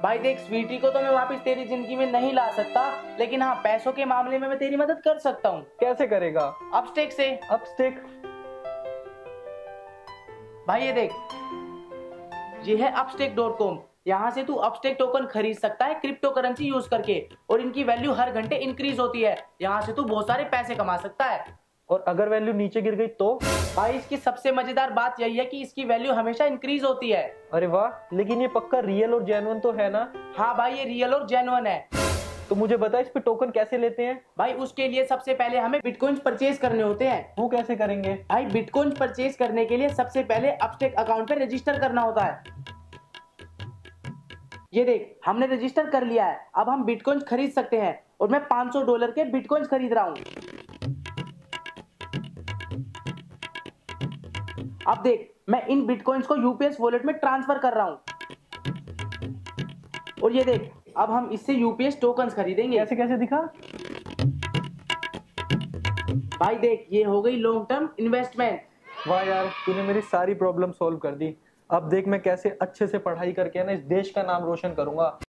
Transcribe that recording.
भाई देख, स्वीटी को तो मैं वापस तेरी जिंदगी में नहीं ला सकता, लेकिन हाँ पैसों के मामले में मैं तेरी मदद कर सकता हूँ। कैसे करेगा? अपस्टेक से। अपस्टेक? भाई ये देख, ये है upstake.com। यहाँ से तू अपस्टेक टोकन खरीद सकता है क्रिप्टो करेंसी यूज करके, और इनकी वैल्यू हर घंटे इंक्रीज होती है। यहाँ से तू बहुत सारे पैसे कमा सकता है। और अगर वैल्यू नीचे गिर गई तो? भाई इसकी सबसे मजेदार बात यही है कि इसकी वैल्यू हमेशा इंक्रीज होती है। अरे वाह, लेकिन ये पक्का रियल और जेन्युइन तो है ना? हाँ भाई, ये रियल और जेन्युइन है। तो मुझे बता, इस पे टोकन कैसे लेते हैं? भाई उसके लिए सबसे पहले हमें बिटकॉइंस परचेज करने होते हैं। वो कैसे करेंगे? भाई बिटकॉइंस परचेज करने के लिए सबसे पहले अपस्टेक अकाउंट पे रजिस्टर करना होता है। ये देख, हमने रजिस्टर कर लिया है। अब हम बिटकॉइंस खरीद सकते हैं, और मैं $500 के बिटकॉइंस खरीद रहा हूँ। अब देख, मैं इन बिटकॉइंस को यूपीएस वॉलेट में ट्रांसफर कर रहा हूँ। और ये देख, अब हम इससे यूपीएस टोकन्स खरीदेंगे। कैसे कैसे दिखा? भाई देख, ये हो गई लॉन्ग टर्म इन्वेस्टमेंट। वाह यार, तूने मेरी सारी प्रॉब्लम सॉल्व कर दी। अब देख मैं कैसे अच्छे से पढ़ाई करके ना इस देश का नाम रोशन करूंगा।